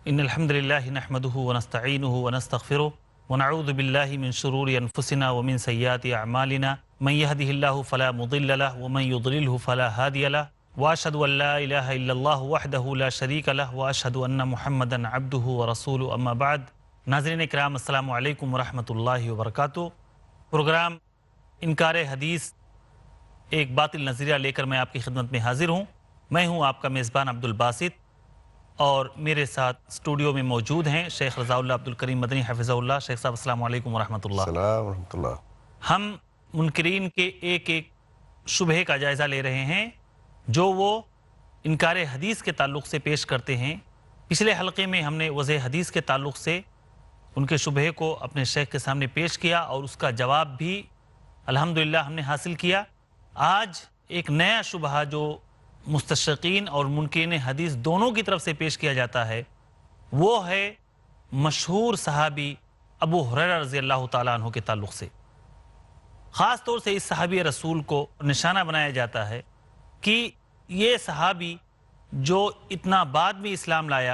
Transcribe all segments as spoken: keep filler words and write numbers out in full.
ان الحمد للہ نحمده ونستعینه ونستغفره ونعوذ باللہ من شرور انفسنا ومن سیئات اعمالنا من يهده الله فلا مضل له ومن يضلله فلا هادي له واشهد ان لا اله الا الله وحده لا شريك له واشهد ان محمدا عبده ورسوله اما بعد. ناظرین کرام السلام علیکم ورحمۃ اللہ وبرکاتہ. پروگرام انکار حدیث ایک باطل نظریہ لے کر میں آپ کی خدمت میں حاضر ہوں. میں ہوں آپ کا میزبان عبد الباسط اور میرے ساتھ اسٹوڈیو میں موجود ہیں شیخ رضا اللہ عبد الکریم مدنی حفظہ اللہ. شیخ صاحب السلام علیکم ورحمۃ اللہ. السلام ورحمۃ اللہ. ہم منکرین کے ایک ایک شبہے کا جائزہ لے رہے ہیں جو وہ انکار حدیث کے تعلق سے پیش کرتے ہیں. پچھلے حلقے میں ہم نے وضع حدیث کے تعلق سے ان کے شبہے کو اپنے شیخ کے سامنے پیش کیا اور اس کا جواب بھی الحمدللہ ہم نے حاصل کیا. آج ایک نیا شبہہ جو مستشرقین اور منکرین حدیث دونوں کی طرف سے پیش کیا جاتا ہے وہ ہے مشہور صحابی ابو ہریرہ رضی اللہ تعالیٰ عنہ کے تعلق سے. خاص طور سے اس صحابی رسول کو نشانہ بنایا جاتا ہے کہ یہ صحابی جو اتنا بعد میں اسلام لایا،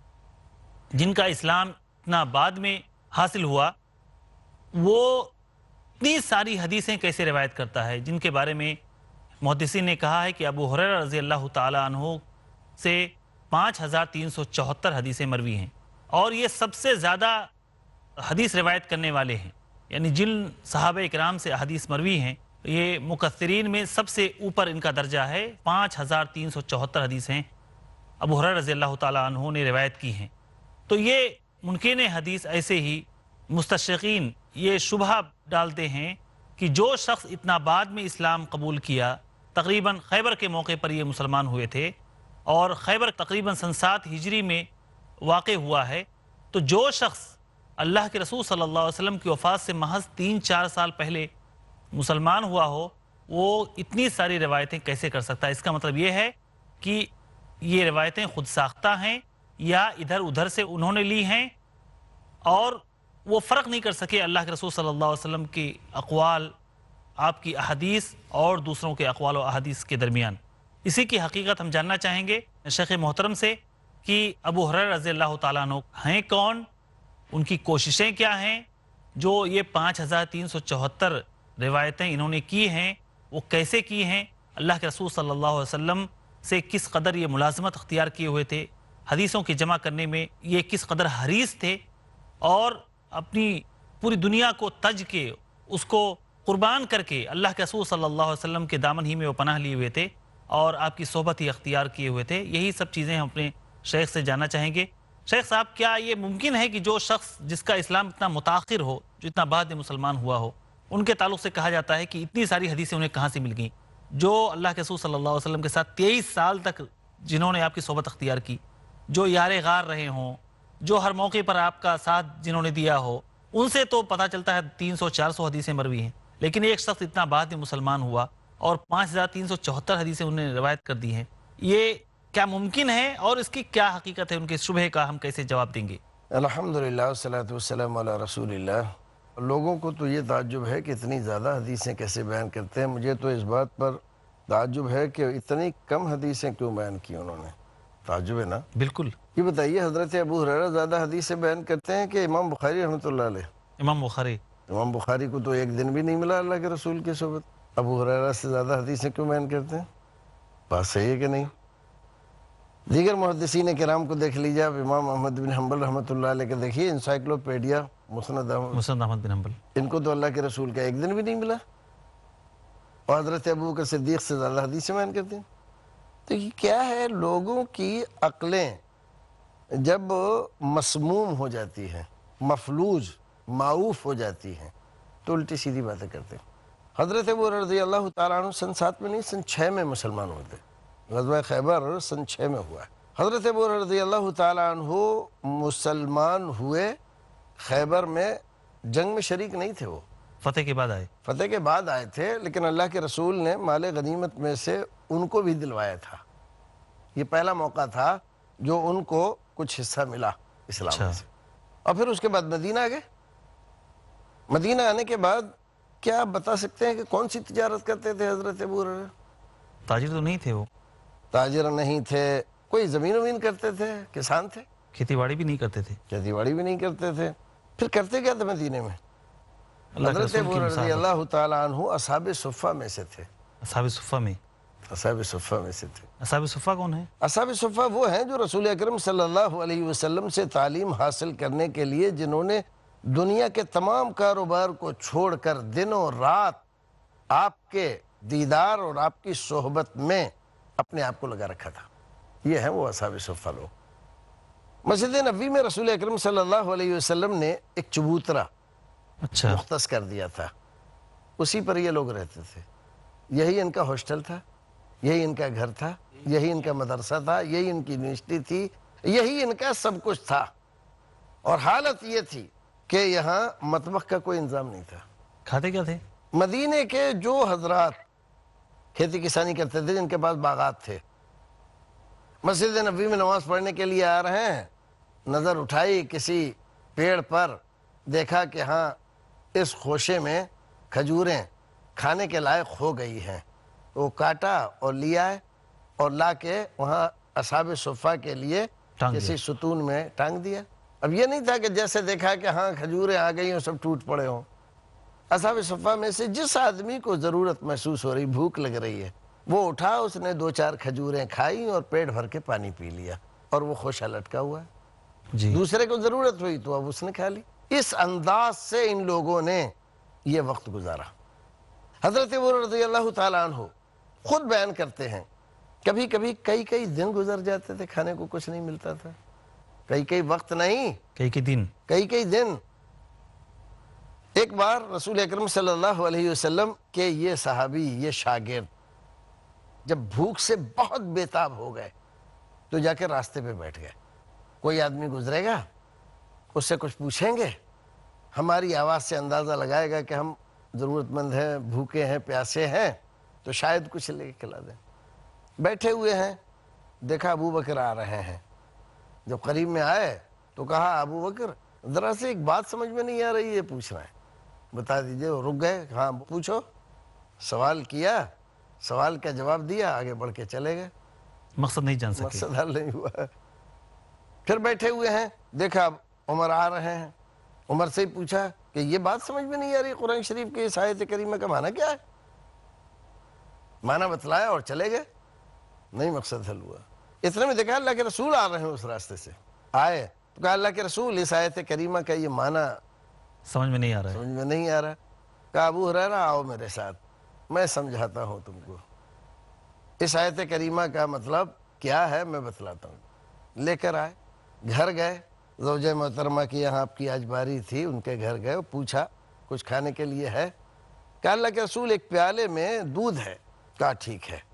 جن کا اسلام اتنا بعد میں حاصل ہوا، وہ اتنی ساری حدیثیں کیسے روایت کرتا ہے، جن کے بارے میں محدثین نے کہا ہے کہ ابو ہریرہ رضی اللہ تعالیٰ عنہ سے پانچ ہزار تین سو چوہتر حدیثیں مروی ہیں اور یہ سب سے زیادہ حدیث روایت کرنے والے ہیں. یعنی جن صحابہ اکرام سے حدیث مروی ہیں یہ مکثرین میں سب سے اوپر ان کا درجہ ہے. پانچ ہزار تین سو چوہتر حدیثیں ابو ہریرہ رضی اللہ تعالیٰ عنہ نے روایت کی ہیں. تو یہ منکرین حدیث ایسے ہی مستشرقین یہ شبہ ڈالتے ہیں کہ جو شخص اتنا بعد میں اسلام قبول کیا، تقریباً خیبر کے موقع پر یہ مسلمان ہوئے تھے اور خیبر تقریباً سن سات ہجری میں واقع ہوا ہے، تو جو شخص اللہ کے رسول صلی اللہ علیہ وسلم کی وفات سے محض تین چار سال پہلے مسلمان ہوا ہو وہ اتنی ساری روایتیں کیسے کر سکتا ہے؟ اس کا مطلب یہ ہے کہ یہ روایتیں خود ساختہ ہیں یا ادھر ادھر سے انہوں نے لی ہیں اور وہ فرق نہیں کر سکے اللہ کے رسول صلی اللہ علیہ وسلم کی اقوال، آپ کی احادیث اور دوسروں کے اقوال و احادیث کے درمیان. اسی کی حقیقت ہم جاننا چاہیں گے شیخ محترم سے کہ ابو ہریرہ رضی اللہ تعالیٰ عنہ ہیں کون، ان کی کوششیں کیا ہیں، جو یہ پانچ ہزار تین سو چوہتر روایتیں انہوں نے کی ہیں وہ کیسے کی ہیں، اللہ کے رسول صلی اللہ علیہ وسلم سے کس قدر یہ ملازمت اختیار کیے ہوئے تھے، حدیثوں کی جمع کرنے میں یہ کس قدر حریص تھے اور اپنی پوری دنیا کو تج کے اس کو قربان کر کے اللہ کے رسول صلی اللہ علیہ وسلم کے دامن ہی میں وہ پناہ لیے ہوئے تھے اور آپ کی صحبت ہی اختیار کیے ہوئے تھے. یہی سب چیزیں ہم اپنے شیخ سے جاننا چاہیں گے. شیخ صاحب کیا یہ ممکن ہے کہ جو شخص جس کا اسلام اتنا متاخر ہو، جو اتنا بعد میں مسلمان ہوا ہو، ان کے تعلق سے کہا جاتا ہے کہ اتنی ساری حدیثیں انہیں کہاں سے مل گئیں، جو اللہ کے رسول صلی اللہ علیہ وسلم کے ساتھ تیئیس سال تک جنہوں نے آپ کی صحبت اختیار کی، جو یار غار رہے ہوں، جو ہر موقع پر آپ کا ساتھ جنہوں نے دیا ہو، ان سے تو پتہ چلتا ہے تین سو چار سو حدیثیں مروی ہیں، لیکن ایک شخص اتنا بعد میں مسلمان ہوا اور پانچ ہزار تین سو چوہتر حدیثیں انہوں نے روایت کر دی ہیں. یہ کیا ممکن ہے اور اس کی کیا حقیقت ہے؟ ان کے شبہ کا ہم کیسے جواب دیں گے؟ الحمدللہ والصلاة والسلام علی رسول اللہ. لوگوں کو تو یہ تعجب ہے کہ اتنی زیادہ حدیثیں کیسے بیان کرتے ہیں. مجھے تو اس بات پر تعجب ہے کہ اتنی کم حدیثیں کیوں بیان کی انہوں نے. تعجب ہے نا؟ بالکل. یہ بتائیے حضرت ابو ہریرہ زیادہ حدیثیں بیان کرتے ہیں کہ امام بخاری رحمۃ اللہ علیہ؟ امام بخاری امام بخاری کو تو ایک دن بھی نہیں ملا اللہ کے رسول کی صحبت. ابو ہریرہ سے زیادہ حدیثیں کیوں بیان کرتے ہیں؟ بات صحیح ہے کہ نہیں؟ دیگر محدثین کرام کو دیکھ لیجیے آپ. امام احمد بن حنبل رحمۃ اللہ علیہ کے دیکھیے انسائکلوپیڈیا مسند احمد مسند احمد بن حنبل، ان کو تو اللہ کے رسول کا ایک دن بھی نہیں ملا اور حضرت ابو بکر صدیق سے زیادہ حدیثیں بیان کرتے ہیں. تو یہ کیا ہے؟ لوگوں کی عقلیں جب مسموم ہو جاتی ہیں، مفلوج معوف ہو جاتی ہیں تو الٹی سیدھی باتیں کرتے ہیں. حضرت ابو رضی اللہ تعالیٰ عنہ سن سات میں نہیں سن چھ میں مسلمان ہوتے. غزوہ خیبر سن چھ میں ہوا ہے. حضرت ابو رضی اللہ تعالیٰ عنہ مسلمان ہوئے، خیبر میں جنگ میں شریک نہیں تھے، وہ فتح کے بعد آئے فتح کے بعد آئے تھے، لیکن اللہ کے رسول نے مال غنیمت میں سے ان کو بھی دلوایا تھا. یہ پہلا موقع تھا جو ان کو کچھ حصہ ملا اسلام سے. اور پھر اس کے بعد مدینہ آ گئے. مدینہ آنے کے بعد کیا آپ بتا سکتے ہیں کہ کون سی تجارت کرتے تھے حضرت ابو ہریرہ؟ تاجر تو نہیں تھے، وہ تاجر نہیں تھے. کوئی زمین ومین کرتے تھے، کسان تھے. کھیتی باڑی بھی نہیں کرتے تھے، کھیتی باڑی بھی نہیں کرتے تھے. پھر کرتے کیا تھے مدینے میں؟ اللہ کے حضرت رسول ابو کی رضی مثال. اللہ تعالیٰ عنہ اصحاب صفہ میں سے تھے. اصحاب صفہ میں، اصحاب صفہ میں سے تھے. اصحاب صفہ کون ہے؟ اصحاب صفہ وہ ہیں جو رسول اکرم صلی اللہ علیہ وسلم سے تعلیم حاصل کرنے کے لیے جنہوں نے دنیا کے تمام کاروبار کو چھوڑ کر دن و رات آپ کے دیدار اور آپ کی صحبت میں اپنے آپ کو لگا رکھا تھا. یہ ہیں وہ اصحاب صفہ لوگ. مسجد نبوی میں رسول اکرم صلی اللہ علیہ وسلم نے ایک چبوترا اچھا، مختص کر دیا تھا. اسی پر یہ لوگ رہتے تھے. یہی ان کا ہاسٹل تھا، یہی ان کا گھر تھا، یہی ان کا مدرسہ تھا، یہی ان کی یونیورسٹی تھی، یہی ان کا سب کچھ تھا. اور حالت یہ تھی کہ یہاں مطبخ کا کوئی انتظام نہیں تھا. کھاتے کیا تھے؟ مدینے کے جو حضرات کھیتی کسانی کرتے تھے، جن کے پاس باغات تھے، مسجد نبوی میں نماز پڑھنے کے لیے آ رہے ہیں، نظر اٹھائی کسی پیڑ پر، دیکھا کہ ہاں اس خوشے میں کھجوریں کھانے کے لائق ہو گئی ہیں. وہ کاٹا اور لیا ہے اور لا کے وہاں اصحاب صفہ کے لیے ٹانگ کسی دیا. ستون میں ٹانگ دیا. اب یہ نہیں تھا کہ جیسے دیکھا کہ ہاں کھجوریں آ گئی ہوں سب ٹوٹ پڑے ہوں. اصحاب صفہ میں سے جس آدمی کو ضرورت محسوس ہو رہی، بھوک لگ رہی ہے، وہ اٹھا، اس نے دو چار کھجوریں کھائی اور پیٹ بھر کے پانی پی لیا اور وہ خوشا لٹکا ہوا ہے. جی، دوسرے کو ضرورت ہوئی تو اب اس نے کھا لی. اس انداز سے ان لوگوں نے یہ وقت گزارا. حضرت ابو رضی اللہ تعالیٰ عنہ خود بیان کرتے ہیں کبھی کبھی کئی کئی دن گزر جاتے تھے، کھانے کو کچھ نہیں ملتا تھا. کئی کئی وقت نہیں، کئی کئی دن. کئی کئی دن. ایک بار رسول اکرم صلی اللہ علیہ وسلم کے یہ صحابی، یہ شاگرد جب بھوک سے بہت بےتاب ہو گئے تو جا کے راستے پہ بیٹھ گئے. کوئی آدمی گزرے گا، اس سے کچھ پوچھیں گے، ہماری آواز سے اندازہ لگائے گا کہ ہم ضرورت مند ہیں، بھوکے ہیں، پیاسے ہیں، تو شاید کچھ لے کے کھلا دیں. بیٹھے ہوئے ہیں، دیکھا ابو بکر آ رہے ہیں. جب قریب میں آئے تو کہا ابو بکر ذرا سے ایک بات سمجھ میں نہیں آ رہی ہے، پوچھ رہے ہیں، بتا دیجئے. وہ رک گئے. ہاں پوچھو. سوال کیا، سوال کا جواب دیا، آگے بڑھ کے چلے گئے. مقصد نہیں جان سکے. مقصد حل نہیں ہوا. پھر بیٹھے ہوئے ہیں، دیکھا عمر آ رہے ہیں. عمر سے ہی پوچھا کہ یہ بات سمجھ میں نہیں آ رہی، قرآن شریف کے اس آیت کریمہ کا معنی کیا ہے؟ معنی بتلایا اور چلے گئے. نہیں مقصد حل ہوا. اتنے میں دیکھا اللہ کے رسول آ رہے ہیں اس راستے سے. آئے تو کہا اللہ کے رسول اس آیت کریمہ کا یہ معنی سمجھ میں نہیں آ رہا ہے. سمجھ میں نہیں آ رہا. کہا ابو ہریرہ آؤ میرے ساتھ، میں سمجھاتا ہوں تم کو. اس آیت کریمہ کا مطلب کیا ہے میں بتلاتا ہوں. لے کر آئے، گھر گئے. زوجہ محترمہ کی یہاں آپ کی آج باری تھی، ان کے گھر گئے. پوچھا کچھ کھانے کے لیے ہے؟ کہا اللہ کے رسول ایک پیالے میں دودھ ہے. کہا ٹھیک ہے.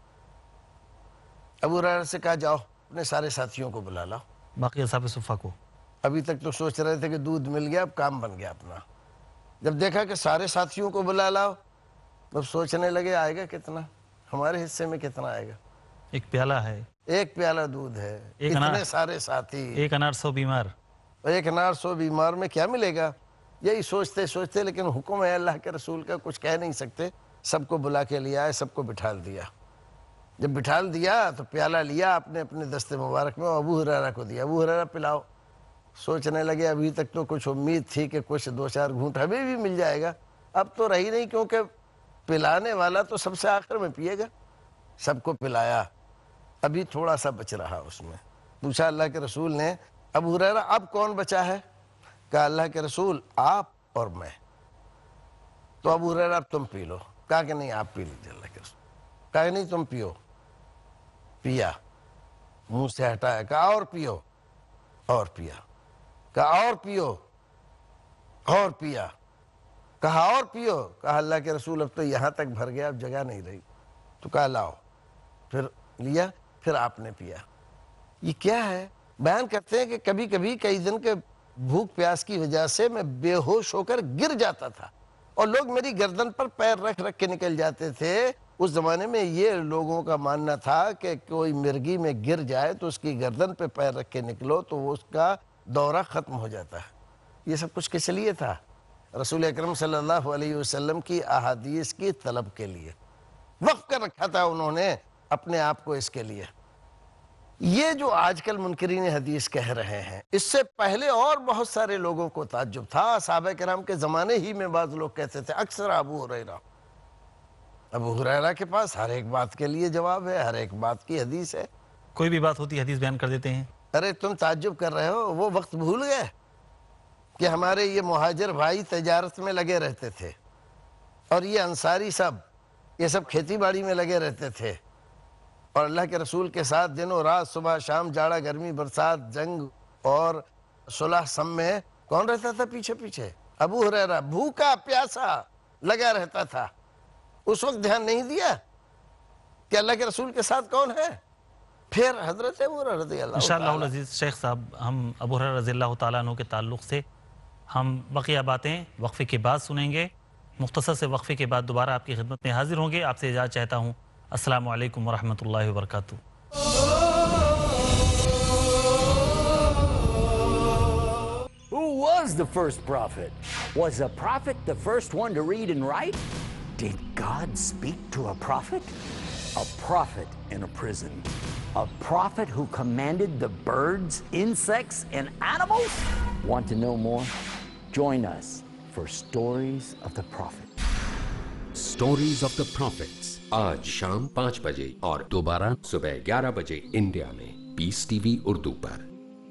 ابو ہریرہ سے کہا جاؤ اپنے سارے ساتھیوں کو بلا لاؤ. باقی اصحاب صفہ کو ابھی تک تو سوچ رہے تھے کہ دودھ مل گیا، اب کام بن گیا اپنا. جب دیکھا کہ سارے ساتھیوں کو بلا لاؤ، اب سوچنے لگے آئے گا کتنا، ہمارے حصے میں کتنا آئے گا. ایک پیالہ ہے، ایک پیالہ دودھ ہے، ایک اتنے انار، سارے ساتھی، ایک انار سو بیمار. ایک انار سو بیمار میں کیا ملے گا. یہی سوچتے سوچتے، لیکن حکم ہے اللہ کے رسول کا، کچھ کہہ نہیں سکتے. سب کو بلا کے لیا ہے، سب کو بٹھال دیا. جب بٹھال دیا تو پیالہ لیا اپنے اپنے دست مبارک میں، ابو ہریرہ کو دیا. ابو ہریرہ پلاؤ. سوچنے لگے ابھی تک تو کچھ امید تھی کہ کچھ دو چار گھونٹ ہمیں بھی مل جائے گا، اب تو رہی نہیں، کیونکہ پلانے والا تو سب سے آخر میں پیے گا. سب کو پلایا، ابھی تھوڑا سا بچ رہا اس میں. پوچھا اللہ کے رسول نے ابو ہریرہ اب کون بچا ہے؟ کہا اللہ کے رسول آپ اور میں. تو ابو ہریرہ اب تم پی لو. کہا کہ نہیں آپ پی لیجیے اللہ کے رسول. کہا کہ نہیں تم پیو. پیا، منہ سے ہٹایا. کہا اور پیو. اور پیا. کہا اور پیو. اور پیا. کہا اور پیو. کہا اللہ کے رسول اب تو یہاں تک بھر گیا، اب جگہ نہیں رہی. تو کہا لاؤ. پھر لیا، پھر آپ نے پیا. یہ کیا ہے؟ بیان کرتے ہیں کہ کبھی کبھی کئی دن کے بھوک پیاس کی وجہ سے میں بے ہوش ہو کر گر جاتا تھا اور لوگ میری گردن پر پیر رکھ رکھ کے نکل جاتے تھے. اس زمانے میں یہ لوگوں کا ماننا تھا کہ کوئی مرگی میں گر جائے تو اس کی گردن پہ پیر رکھ کے نکلو تو وہ اس کا دورہ ختم ہو جاتا ہے. یہ سب کچھ کس لیے تھا؟ رسول اکرم صلی اللہ علیہ وسلم کی احادیث کی طلب کے لیے. وقف کر رکھا تھا انہوں نے اپنے آپ کو اس کے لیے. یہ جو آج کل منکرین حدیث کہہ رہے ہیں، اس سے پہلے اور بہت سارے لوگوں کو تعجب تھا۔ صحابہ کرام کے زمانے ہی میں بعض لوگ کہتے تھے، اکثر ابو ہریرہ ابو ہریرہ کے پاس ہر ایک بات کے لیے جواب ہے، ہر ایک بات کی حدیث ہے۔ کوئی بھی بات ہوتی ہے حدیث بیان کر دیتے ہیں۔ ارے تم تعجب کر رہے ہو، وہ وقت بھول گئے کہ ہمارے یہ مہاجر بھائی تجارت میں لگے رہتے تھے، اور یہ انصاری سب یہ سب کھیتی باڑی میں لگے رہتے تھے، اور اللہ کے رسول کے ساتھ دنوں رات، صبح شام، جاڑا گرمی، برسات، جنگ اور صلح سم میں کون رہتا تھا پیچھے پیچھے؟ ابو ہریرہ، بھوکا پیاسا لگا رہتا تھا۔ اس وقت دھیان نہیں دیا کہ اللہ کے رسول کے ساتھ کون ہے؟ پھر حضرت ابو ہریرہ رضی اللہ انشاءاللہ تعالیٰ العزیز شیخ صاحب، ہم ابو ہریرہ رضی اللہ تعالیٰ عنہ کے تعلق سے ہم بقیہ باتیں وقفے کے بعد سنیں گے۔ مختصر سے وقفے کے بعد دوبارہ آپ کی خدمت میں حاضر ہوں گے۔ آپ سے اجازت چاہتا ہوں۔ السلام علیکم ورحمۃ اللہ وبرکاتہ۔ Who was the first prophet? Was a prophet the first one to read and write? Did God speak to a prophet? A prophet in a prison. A prophet who commanded the birds, insects, and animals? Want to know more? Join us for Stories of the Prophet. Stories of the Prophets آج شام پانچ بجے اور دوبارہ صبح گیارہ بجے India میں پیس ٹی وی اردو پر۔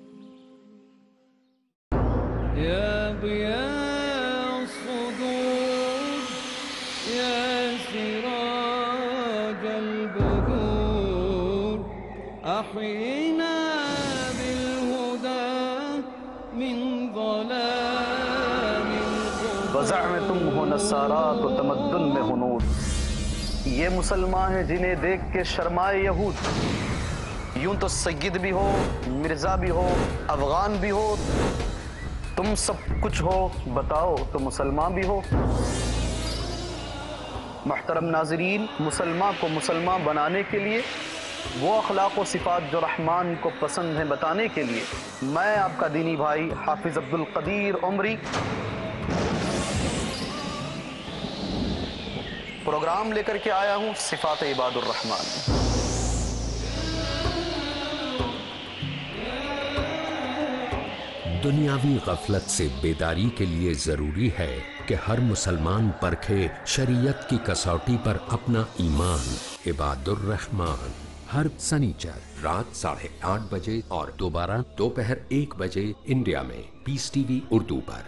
يا ضياء الصدور يا سراج البدور أحينا بالهدى من ظلام القبور۔ وزعمتم ہو نصارات و تمدن میں ہنود، یہ مسلمان ہیں جنہیں دیکھ کے شرمائے یہود۔ یوں تو سید بھی ہو، مرزا بھی ہو، افغان بھی ہو، تم سب کچھ ہو، بتاؤ تو مسلمان بھی ہو۔ محترم ناظرین، مسلمان کو مسلمان بنانے کے لیے، وہ اخلاق و صفات جو رحمان کو پسند ہیں بتانے کے لیے، میں آپ کا دینی بھائی حافظ عبد القدیر عمری پروگرام لے کر کے آیا ہوں، صفات عباد الرحمن۔ دنیاوی غفلت سے بیداری کے لیے ضروری ہے کہ ہر مسلمان پرکھے شریعت کی کسوٹی پر اپنا ایمان۔ عباد الرحمن ہر سنیچر رات ساڑھے آٹھ بجے اور دوبارہ دوپہر ایک بجے انڈیا میں پیس ٹی وی اردو پر۔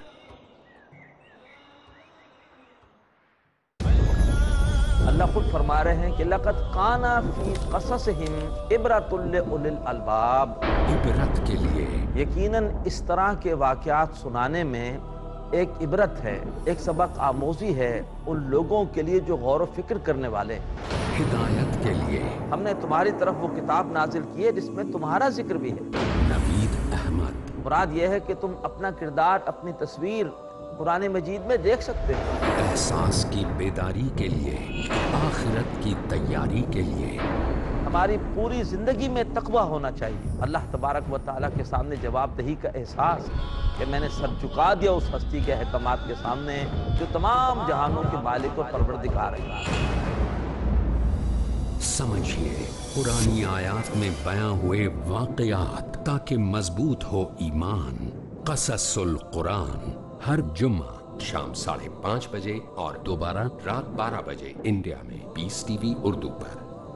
اللہ خود فرما رہے ہیں کہ لَقَدْ كَانَ فِي قَصَصِهِمْ عِبْرَةٌ لِّأُولِي الْأَلْبَابِ، عبرت کے لیے یقیناً اس طرح کے واقعات سنانے میں ایک عبرت ہے، ایک سبق آموزی ہے ان لوگوں کے لیے جو غور و فکر کرنے والے ہیں۔ ہدایت کے لیے ہم نے تمہاری طرف وہ کتاب نازل کی ہے جس میں تمہارا ذکر بھی ہے۔ نوید احمد مراد یہ ہے کہ تم اپنا کردار، اپنی تصویر قرآن مجید میں دیکھ سکتے ہو۔ احساس کی بیداری کے لیے، آخرت کی تیاری کے لیے۔ ہماری پوری زندگی میں تقویٰ ہونا چاہیے، اللہ تبارک و تعالیٰ کے سامنے جواب دہی کا احساس کہ میں نے سر جھکا دیا اس ہستی کے احکامات کے سامنے جو تمام جہانوں کے مالک و پروردگار ہے۔ سمجھیے قرآنی آیات میں بیاں ہوئے واقعات تاکہ مضبوط ہو ایمان۔ قصص القرآن ہر جمعہ شام ساڑھے پانچ بجے اور دوبارہ رات بارہ بجے انڈیا میں پیس ٹی وی اردو پر۔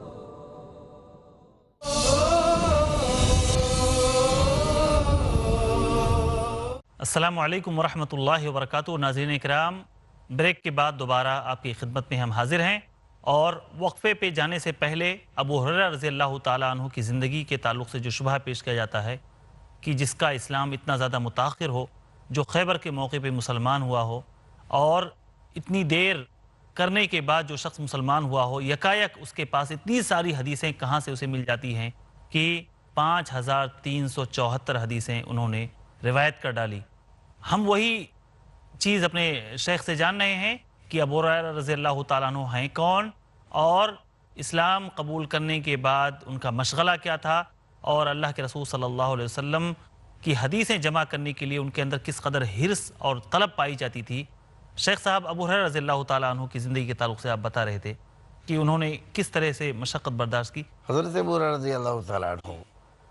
السلام علیکم ورحمۃ اللہ وبرکاتہ۔ ناظرین اکرام، بریک کے بعد دوبارہ آپ کی خدمت میں ہم حاضر ہیں، اور وقفے پہ جانے سے پہلے ابو ہریرہ رضی اللہ تعالیٰ عنہ کی زندگی کے تعلق سے جو شبہ پیش کیا جاتا ہے کہ جس کا اسلام اتنا زیادہ متاخر ہو، جو خیبر کے موقع پہ مسلمان ہوا ہو، اور اتنی دیر کرنے کے بعد جو شخص مسلمان ہوا ہو، یکایک اس کے پاس اتنی ساری حدیثیں کہاں سے اسے مل جاتی ہیں کہ پانچ ہزار تین سو چوہتر حدیثیں انہوں نے روایت کر ڈالی۔ ہم وہی چیز اپنے شیخ سے جان رہے ہیں کہ ابو ہریرہ رضی اللہ تعالیٰ عنہ ہیں کون، اور اسلام قبول کرنے کے بعد ان کا مشغلہ کیا تھا، اور اللہ کے رسول صلی اللہ علیہ وسلم کی حدیثیں جمع کرنے کے لیے ان کے اندر کس قدر حرص اور طلب پائی جاتی تھی۔ شیخ صاحب، ابو ہریرہ رضی اللہ تعالیٰ عنہ کی زندگی کے تعلق سے آپ بتا رہے تھے کہ انہوں نے کس طرح سے مشقت برداشت کی۔ حضرت ابو ہریرہ رضی اللہ تعالیٰ عنہ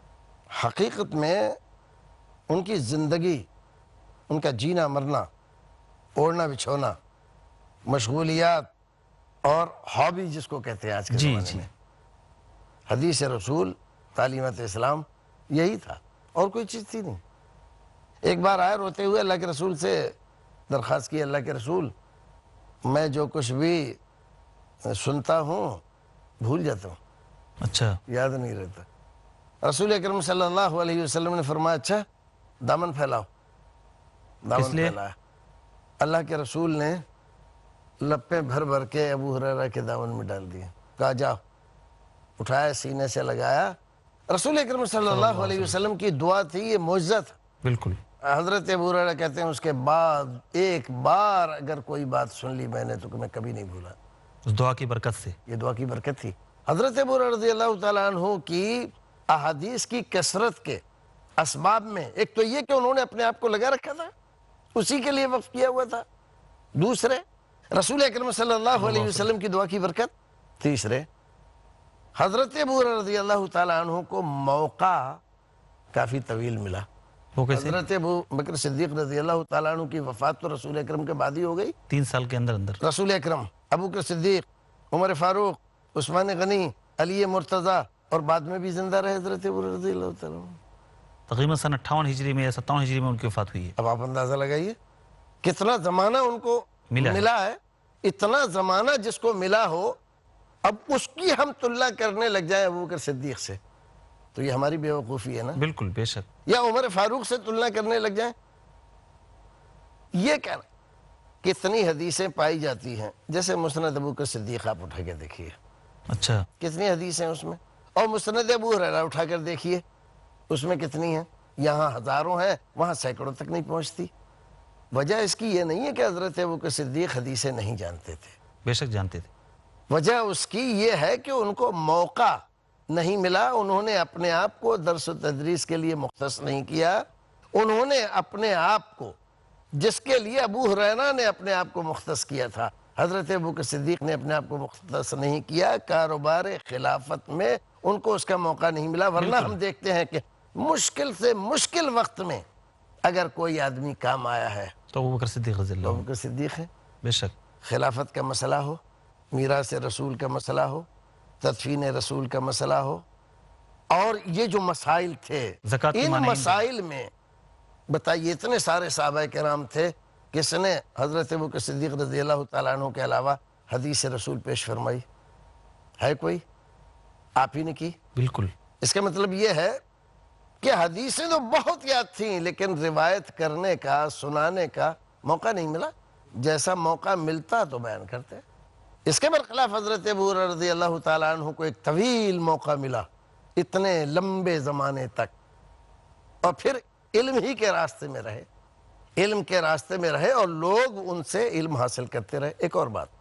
حقیقت میں ان کی زندگی، ان کا جینا مرنا، اوڑھنا بچھونا، مشغولیات اور ہابی جس کو کہتے ہیں آج کے جی زمانے جی میں، حدیث رسول، تعلیمات اسلام، یہی تھا اور کوئی چیز تھی نہیں۔ ایک بار آئے روتے ہوئے اللہ کے رسول سے درخواست کی، اللہ کے رسول میں جو کچھ بھی سنتا ہوں بھول جاتا ہوں، اچھا یاد نہیں رہتا۔ رسول اکرم صلی اللہ علیہ وسلم نے فرمایا اچھا دامن پھیلاؤ، دامن لیے؟ پھیلایا۔ اللہ کے رسول نے لپیں بھر بھر کے ابو ہریرہ کے دامن میں ڈال دیے، کہا جاؤ، اٹھایا سینے سے لگایا۔ رسول اکرم صلی اللہ علیہ وسلم کی دعا تھی، یہ معجزہ تھا۔ بالکل حضرت ابو ہریرہ کہتے ہیں اس کے بعد ایک بار اگر کوئی بات سن لی میں نے تو میں کبھی نہیں بھولا، اس دعا کی برکت سے۔ یہ دعا کی برکت تھی۔ حضرت ابو ہریرہ رضی اللہ تعالیٰ عنہ کی احادیث کی کثرت کے اسباب میں ایک تو یہ کہ انہوں نے اپنے آپ کو لگا رکھا تھا، اسی کے لیے وقف کیا ہوا تھا۔ دوسرے رسول اکرم صلی اللہ علیہ وسلم کی دعا کی برکت۔ تیسرے حضرت ابو ہریرہ رضی اللہ تعالیٰ عنہ کو موقع کافی طویل ملا۔ وہ کیسے؟ حضرت ابو بکر صدیق رضی اللہ تعالیٰ عنہ کی وفات تو رسول اکرم کے بعد ہی ہو گئی۔ تین سال کے اندر اندر رسول اکرم، ابو بکر صدیق، عمر فاروق، عثمان غنی، علی مرتضیٰ، اور بعد میں بھی زندہ رہے حضرت ابو ہریرہ رضی اللہ تعالیٰ عنہ۔ تقریباً سن اٹھاون ہجری میں یا ستاون ہجری میں ان کی وفات ہوئی ہے۔ اب آپ اندازہ لگائیے کتنا زمانہ ان کو ملا ہے۔ ملا ہے۔ اتنا زمانہ جس کو ملا ہو، اب اس کی ہم تلنا کرنے لگ جائیں ابو بکر صدیق سے تو یہ ہماری بے وقوفی ہے نا، بالکل بے شک۔ یا عمر فاروق سے تلنا کرنے لگ جائیں۔ یہ کہنا کتنی حدیثیں پائی جاتی ہیں، جیسے مسند ابو بکر صدیق آپ اٹھا کے دیکھیے، اچھا کتنی حدیثیں اس میں، اور مسند ابو ہریرہ اٹھا کر دیکھیے اس میں کتنی ہیں۔ یہاں ہزاروں ہیں، وہاں سینکڑوں تک نہیں پہنچتی۔ وجہ اس کی یہ نہیں ہے کہ حضرت ابو بکر صدیق حدیثیں نہیں جانتے تھے، بے شک جانتے تھے۔ وجہ اس کی یہ ہے کہ ان کو موقع نہیں ملا، انہوں نے اپنے آپ کو درس و تدریس کے لیے مختص نہیں کیا، انہوں نے اپنے آپ کو جس کے لیے ابو ہریرہ نے اپنے آپ کو مختص کیا تھا، حضرت ابو بکر صدیق نے اپنے آپ کو مختص نہیں کیا۔ کاروبار خلافت میں ان کو اس کا موقع نہیں ملا، ورنہ ہم دیکھتے ہیں کہ مشکل سے مشکل وقت میں اگر کوئی آدمی کام آیا ہے تو ابو بکر صدیق رضی تو اللہ ابو عنہ، بکر صدیق ہے۔ بے شک۔ خلافت کا مسئلہ ہو، میراث رسول کا مسئلہ ہو، تدفین رسول کا مسئلہ ہو، اور یہ جو مسائل تھے زکوٰۃ کی ان مانعین مسائل میں بتائیے اتنے سارے صحابہ کرام تھے، کس نے حضرت ابو بکر صدیق رضی اللہ تعالیٰ عنہ کے علاوہ حدیث رسول پیش فرمائی؟ ہے کوئی؟ آپ ہی نے کی۔ بالکل اس کا مطلب یہ ہے کہ حدیثیں تو بہت یاد تھیں لیکن روایت کرنے کا، سنانے کا موقع نہیں ملا۔ جیسا موقع ملتا تو بیان کرتے۔ اس کے برخلاف حضرت ابو ہریرہ رضی اللہ تعالیٰ عنہ کو ایک طویل موقع ملا، اتنے لمبے زمانے تک، اور پھر علم ہی کے راستے میں رہے، علم کے راستے میں رہے اور لوگ ان سے علم حاصل کرتے رہے۔ ایک اور بات،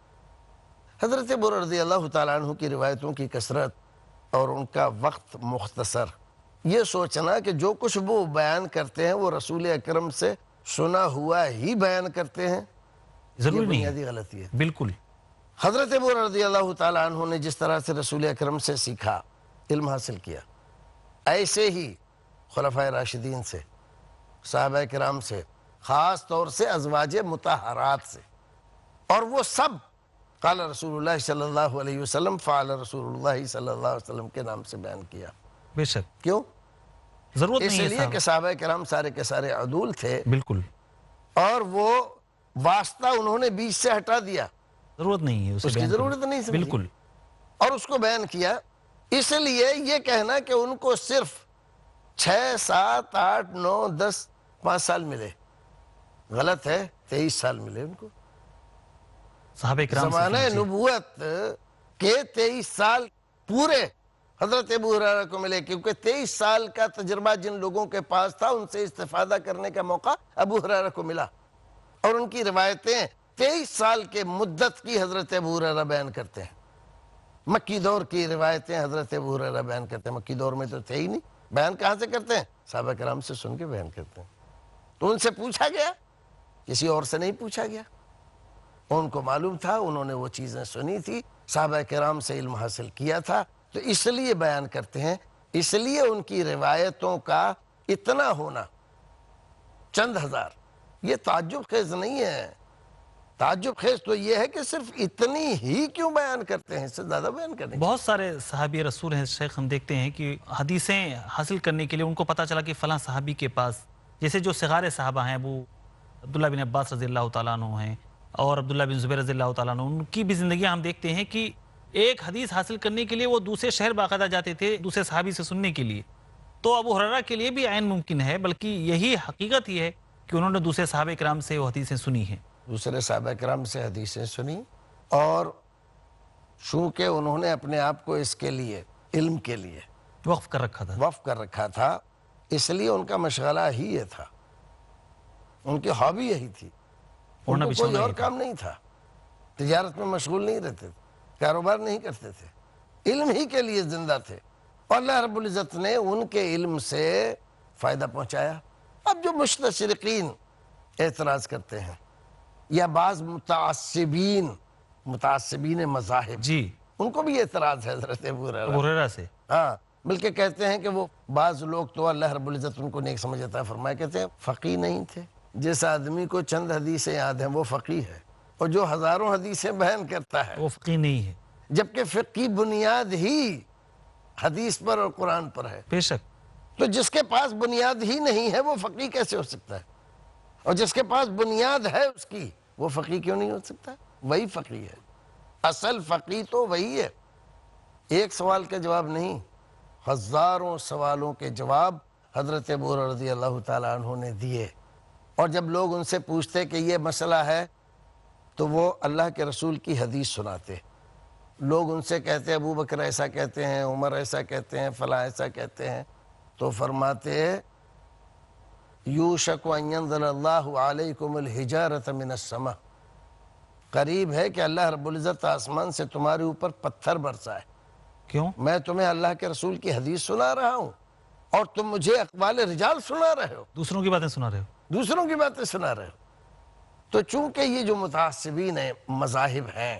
حضرت ابو ہریرہ رضی اللہ تعالیٰ عنہ کی روایتوں کی کثرت اور ان کا وقت مختصر، یہ سوچنا کہ جو کچھ وہ بیان کرتے ہیں وہ رسول اکرم سے سنا ہوا ہی بیان کرتے ہیں، ضروری یہ نہیں بنیادی ہے۔ غلطی ہے۔ بالکل حضرت ابو ہریرہ رضی اللہ تعالیٰ عنہ نے جس طرح سے رسول اکرم سے سیکھا، علم حاصل کیا، ایسے ہی خلفائے راشدین سے، صحابہ کرام سے، خاص طور سے ازواج مطہرات سے، اور وہ سب قال رسول اللہ صلی اللہ علیہ وسلم، فعل رسول اللہ صلی اللہ علیہ وسلم کے نام سے بیان کیا۔ بے شک، کیوں؟ ضرورت اس نہیں ہے لیے صاحب۔ کہ صحابہ کرام سارے کے سارے عدول تھے، بالکل اور وہ واسطہ انہوں نے بیچ سے ہٹا دیا، ضرورت نہیں ہے اسے اس کی بیان کرنے ضرورت نہیں کی۔ سمجھی، بالکل اور اس کو بیان کیا۔ اس لیے یہ کہنا کہ ان کو صرف چھ سات آٹھ نو دس پانچ سال ملے غلط ہے، تیئیس سال ملے ان کو۔ صحابہ کرام سے زمانہ سنیے۔ نبوت کے تیئیس سال پورے حضرت ابو ہریرہ کو ملے، کیونکہ تیئیس سال کا تجربہ جن لوگوں کے پاس تھا ان سے استفادہ کرنے کا موقع ابو ہریرہ کو ملا، اور ان کی روایتیں تیئیس سال کے مدت کی حضرت ابو ہریرہ بیان کرتے ہیں۔ مکی دور کی روایتیں حضرت ابو ہریرہ بیان کرتے ہیں، مکی دور میں تو تھے ہی نہیں، بیان کہاں سے کرتے ہیں؟ صحابہ کرام سے سن کے بیان کرتے ہیں۔ تو ان سے پوچھا گیا، کسی اور سے نہیں پوچھا گیا، ان کو معلوم تھا، انہوں نے وہ چیزیں سنی تھی، صحابہ کرام سے علم حاصل کیا تھا، تو اس لیے بیان کرتے ہیں۔ اس لیے ان کی روایتوں کا اتنا ہونا، چند ہزار، یہ تعجب خیز نہیں ہے۔ تعجب خیز تو یہ ہے کہ صرف اتنی ہی کیوں بیان کرتے ہیں، اس سے زیادہ بیان کرنے کی۔ بہت سارے صحابی رسول ہیں شیخ، ہم دیکھتے ہیں کہ حدیثیں حاصل کرنے کے لیے ان کو پتہ چلا کہ فلاں صحابی کے پاس، جیسے جو صغار صحابہ ہیں، ابو عبداللہ بن عباس رضی اللہ تعالیٰ عنہ ہیں اور عبداللہ بن زبیر رضی اللہ تعالیٰ عنہ، ان کی بھی زندگیاں ہم دیکھتے ہیں کہ ایک حدیث حاصل کرنے کے لیے وہ دوسرے شہر باقاعدہ جاتے تھے دوسرے صحابی سے سننے کے لیے۔ تو ابو ہریرہ کے لیے بھی عین ممکن ہے، بلکہ یہی حقیقت ہی ہے کہ انہوں نے دوسرے صحابہ کرام سے وہ حدیثیں سنی ہیں، دوسرے صحابہ کرام سے حدیثیں سنی، اور چونکہ انہوں نے اپنے آپ کو اس کے لیے، علم کے لیے وقف کر رکھا تھا۔ وقف کر رکھا تھا، اس لیے ان کا مشغلہ ہی یہ تھا، ان کی ہابی یہی تھی، ان اڑنا کو بچھونا کوئی اور ہی تھا۔ کام نہیں تھا، تجارت میں مشغول نہیں رہتے تھے، کاروبار نہیں کرتے تھے، علم ہی کے لیے زندہ تھے، اور اللہ رب العزت نے ان کے علم سے فائدہ پہنچایا۔ اب جو مستشرقین اعتراض کرتے ہیں، یا بعض متعصبین متعصبین مذاہب، جی، ان کو بھی اعتراض ہے حضرت ابو ہریرہ، ابو ہریرہ سے۔ ہاں، بلکہ کہتے ہیں کہ وہ بعض لوگ تو اللہ رب العزت ان کو نیک سمجھ عطا فرمائے، کہتے ہیں فقیہ نہیں تھے۔ جس آدمی کو چند حدیثیں یاد ہیں وہ فقیہ ہے، اور جو ہزاروں حدیثیں بیان کرتا ہے، وہ فقیہ نہیں ہے، جبکہ فقہ کی بنیاد ہی حدیث پر اور قرآن پر ہے۔ بے شک۔ تو جس کے پاس بنیاد ہی نہیں ہے وہ فقیہ کیسے ہو سکتا ہے؟ اور جس کے پاس بنیاد ہے اس کی، وہ فقیہ کیوں نہیں ہو سکتا؟ وہی فقیہ ہے، اصل فقیہ تو وہی ہے۔ ایک سوال کا جواب نہیں، ہزاروں سوالوں کے جواب حضرت ابو ہریرہ رضی اللہ تعالیٰ عنہ نے دیے، اور جب لوگ ان سے پوچھتے کہ یہ مسئلہ ہے تو وہ اللہ کے رسول کی حدیث سناتے۔ لوگ ان سے کہتے ابو بکر ایسا کہتے ہیں، عمر ایسا کہتے ہیں، فلاں ایسا کہتے ہیں، تو فرماتے یوشک ان ینزل اللہ علیکم الحجارۃ من السماء، قریب ہے کہ اللہ رب العزت آسمان سے تمہارے اوپر پتھر برسائے۔ کیوں؟ میں تمہیں اللہ کے رسول کی حدیث سنا رہا ہوں اور تم مجھے اقوال رجال سنا رہے ہو، دوسروں کی باتیں سنا رہے ہو۔ دوسروں کی باتیں سنا رہے ہو۔ تو چونکہ یہ جو متعصبین ہیں، مذاہب ہیں،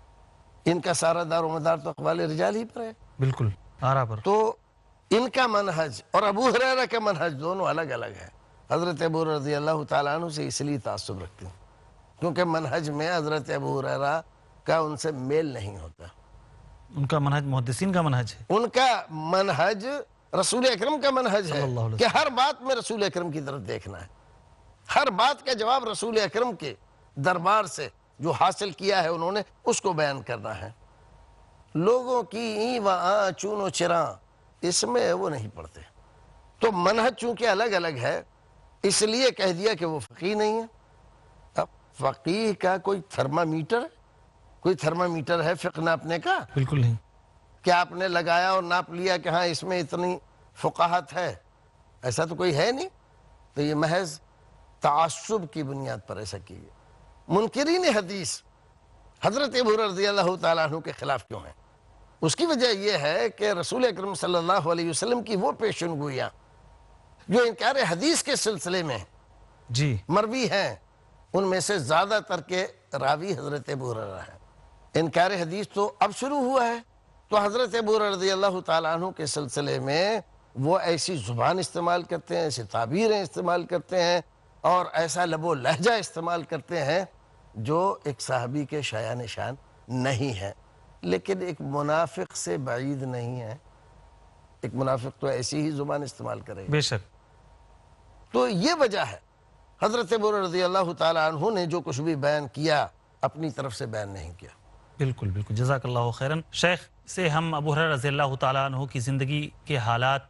ان کا سارا دار و مدار تو اقوال رجال ہی پر ہے، بالکل آرا پر۔ تو ان کا منہج اور ابو ہریرہ کا منہج دونوں الگ الگ ہے۔ حضرت ابو ہریرہ رضی اللہ تعالیٰ عنہ سے اس لیے تعصب رکھتے ہیں کیونکہ منہج میں حضرت ابو ہریرہ کا ان سے میل نہیں ہوتا۔ ان کا منہج محدثین کا منہج ہے، ان کا منہج رسول اکرم کا منہج صلی اللہ علیہ ہے کہ ہر بات میں رسول اکرم کی طرف دیکھنا ہے، ہر بات کا جواب رسول اکرم کے دربار سے جو حاصل کیا ہے انہوں نے اس کو بیان کرنا ہے۔ لوگوں کی این و آں چون و چراں اس میں وہ نہیں پڑتے۔ تو منہج چونکہ الگ الگ ہے اس لیے کہہ دیا کہ وہ فقیہ نہیں ہے۔ اب فقیہ کا کوئی تھرمامیٹر ہے؟ کوئی تھرمامیٹر ہے فقہ ناپنے کا؟ بالکل نہیں۔ کیا آپ نے لگایا اور ناپ لیا کہ ہاں اس میں اتنی فقاہت ہے؟ ایسا تو کوئی ہے نہیں۔ تو یہ محض تعصب کی بنیاد پر ایسا کیے۔ منکرین حدیث حضرت ابو ہریرہ رضی اللہ تعالیٰ عنہ کے خلاف کیوں ہیں؟ اس کی وجہ یہ ہے کہ رسول اکرم صلی اللہ علیہ وسلم کی وہ پیشن گوئیاں جو انکار حدیث کے سلسلے میں جی، مروی ہیں، ان میں سے زیادہ تر کے راوی حضرت ابو ہریرہ ہیں۔ انکار حدیث تو اب شروع ہوا ہے، تو حضرت ابو ہریرہ رضی اللہ تعالیٰ عنہ کے سلسلے میں وہ ایسی زبان استعمال کرتے ہیں، ایسی تعبیریں استعمال کرتے ہیں، اور ایسا لب و لہجہ استعمال کرتے ہیں جو ایک صحابی کے شایان شان نہیں ہے۔ لیکن ایک منافق سے بعید نہیں ہے، ایک منافق تو ایسی ہی زبان استعمال کرے گا۔ بے شک۔ تو یہ وجہ ہے حضرت ابو ہریرہ رضی اللہ تعالیٰ عنہ نے جو کچھ بھی بیان کیا اپنی طرف سے بیان نہیں کیا۔ بالکل بالکل، جزاک اللہ خیراً۔ شیخ سے ہم ابو ہریرہ رضی اللہ تعالیٰ عنہ کی زندگی کے حالات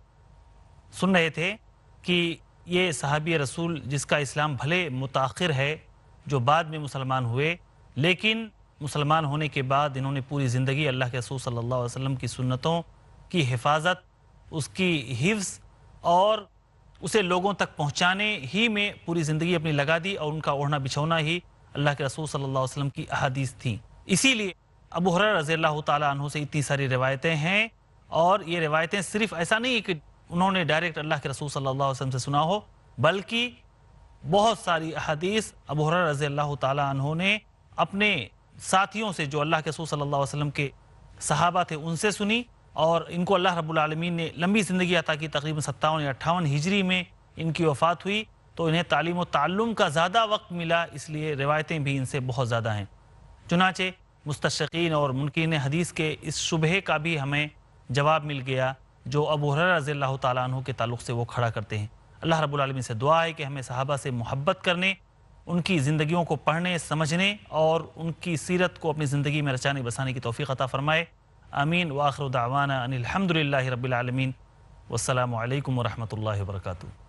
سن رہے تھے کہ یہ صحابی رسول جس کا اسلام بھلے متاخر ہے، جو بعد میں مسلمان ہوئے، لیکن مسلمان ہونے کے بعد انہوں نے پوری زندگی اللہ کے رسول صلی اللہ علیہ وسلم کی سنتوں کی حفاظت، اس کی حفظ اور اسے لوگوں تک پہنچانے ہی میں پوری زندگی اپنی لگا دی، اور ان کا اوڑھنا بچھونا ہی اللہ کے رسول صلی اللہ علیہ وسلم کی احادیث تھیں۔ اسی لیے ابو ہریرہ رضی اللہ تعالیٰ عنہ سے اتنی ساری روایتیں ہیں، اور یہ روایتیں صرف ایسا نہیں کہ انہوں نے ڈائریکٹ اللہ کے رسول صلی اللہ علیہ وسلم سے سنا ہو، بلکہ بہت ساری احادیث ابو ہریرہ رضی اللہ تعالیٰ عنہ نے اپنے ساتھیوں سے جو اللہ کے رسول صلی اللہ علیہ وسلم کے صحابہ تھے ان سے سنی، اور ان کو اللہ رب العالمین نے لمبی زندگی عطا کی، تقریباً ستاون یا اٹھاون ہجری میں ان کی وفات ہوئی، تو انہیں تعلیم و تعلم کا زیادہ وقت ملا، اس لیے روایتیں بھی ان سے بہت زیادہ ہیں۔ چنانچہ مستشرقین اور منکرین حدیث کے اس شبہے کا بھی ہمیں جواب مل گیا جو ابو ہریرہ رضی اللہ تعالیٰ عنہ کے تعلق سے وہ کھڑا کرتے ہیں۔ اللہ رب العالمین سے دعا ہے کہ ہمیں صحابہ سے محبت کرنے، ان کی زندگیوں کو پڑھنے، سمجھنے اور ان کی سیرت کو اپنی زندگی میں رچانے بسانے کی توفیق عطا فرمائے۔ آمین وآخر دعوانا ان الحمدللہ رب العالمین، والسلام علیکم ورحمۃ اللہ وبرکاتہ۔